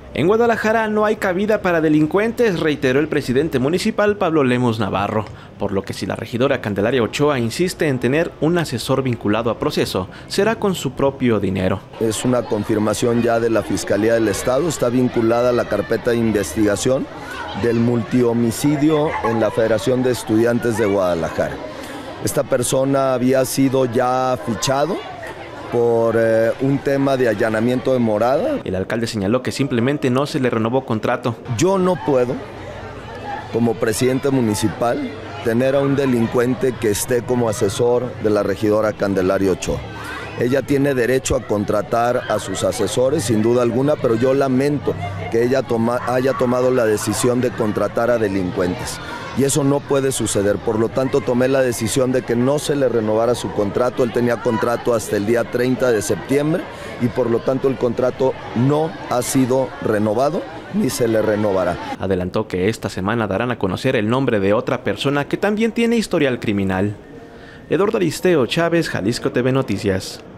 En Guadalajara no hay cabida para delincuentes, reiteró el presidente municipal Pablo Lemos Navarro, por lo que si la regidora Candelaria Ochoa insiste en tener un asesor vinculado a proceso, será con su propio dinero. Es una confirmación ya de la Fiscalía del Estado, está vinculada a la carpeta de investigación del multihomicidio en la Federación de Estudiantes de Guadalajara. Esta persona había sido ya fichado por un tema de allanamiento de morada. El alcalde señaló que simplemente no se le renovó contrato. Yo no puedo, como presidente municipal, tener a un delincuente que esté como asesor de la regidora Candelaria Ochoa. Ella tiene derecho a contratar a sus asesores, sin duda alguna, pero yo lamento que ella haya tomado la decisión de contratar a delincuentes. Y eso no puede suceder, por lo tanto tomé la decisión de que no se le renovara su contrato. Él tenía contrato hasta el día 30 de septiembre y por lo tanto el contrato no ha sido renovado ni se le renovará. Adelantó que esta semana darán a conocer el nombre de otra persona que también tiene historial criminal. Eduardo Aristeo Chávez, Jalisco TV Noticias.